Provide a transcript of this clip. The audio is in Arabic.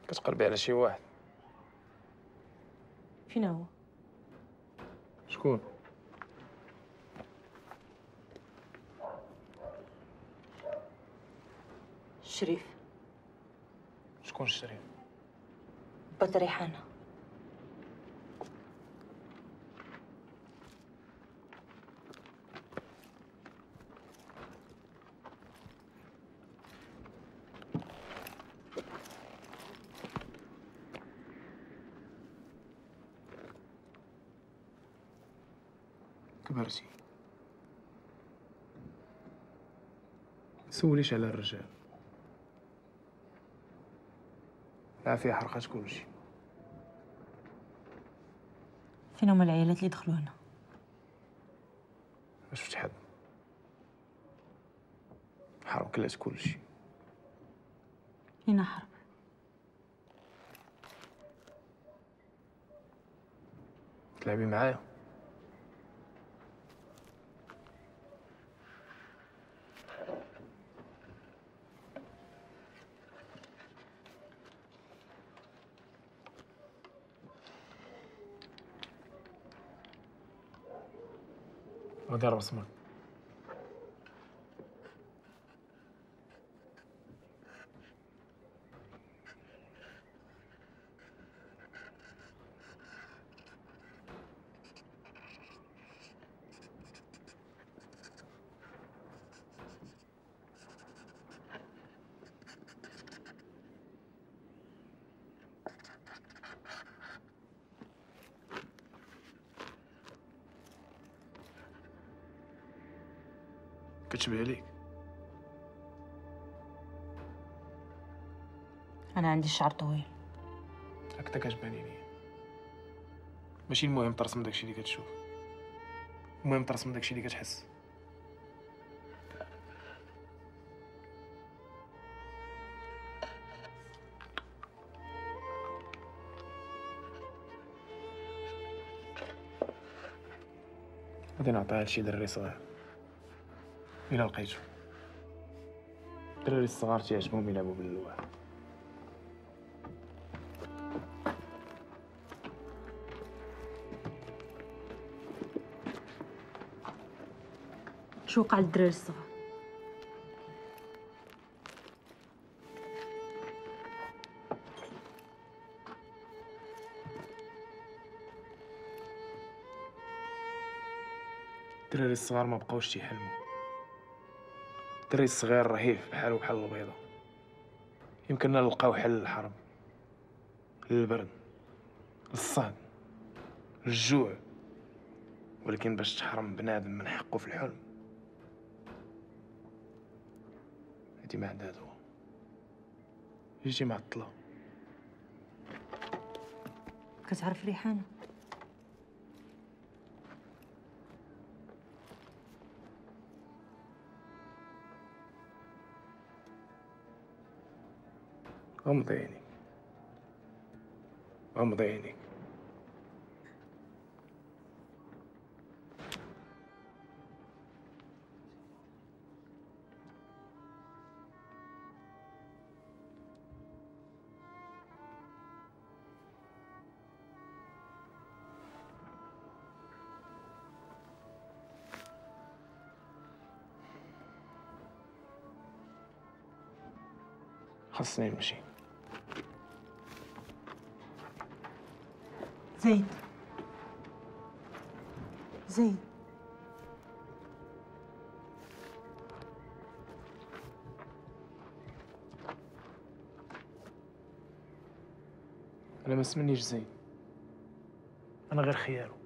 كتقربي على شي واحد. فين هو؟ شكون؟ الشريف. شكون الشريف؟ بات ريحانة. كبرتي. سوليش على الرجال. العافية حرقات كلشي. فين هما العيالات اللي دخلوا هنا؟ ما شفت حد. حرب كلات كلشي. هنا حرب. تلعبي معايا؟ غادي رسمك. كتشبه عليك. انا عندي الشعر طويل. هكذا كتباني ليا. ماشي المهم ترسم داكشي اللي كتشوف، المهم ترسم داكشي اللي كتحس. غادي نعطيها لشي دري صغير إلا لقيتو. الدراري الصغار تيعجبهم يلعبوا باللوح. شو وقع للدراري الصغار؟ الدراري الصغار ما بقاوش تيحلموا. الدري الصغير رهيف بحالو بحال البيضة. يمكننا نلقاو حل للحرب، للبرد، للصهد، للجوع، ولكن باش تحرم بنادم من حقه في الحلم هادي ما عندها دوا. جيتي معطلة. كتعرف ريحانة؟ غمضي عينيك، غمضي عينيك. خاصني نمشي. زيد. زيد. أنا ما اسمنيش زين، أنا غير خيالو.